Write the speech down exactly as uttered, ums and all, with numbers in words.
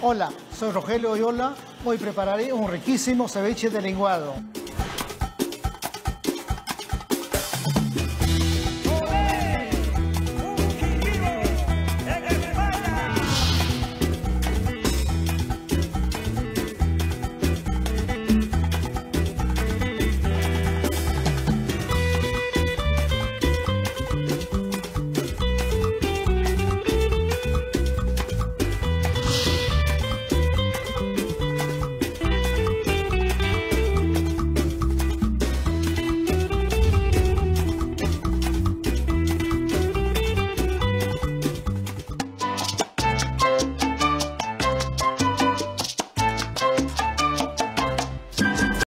Hola, soy Rogelio Oyola. Hoy prepararé un riquísimo ceviche de lenguado.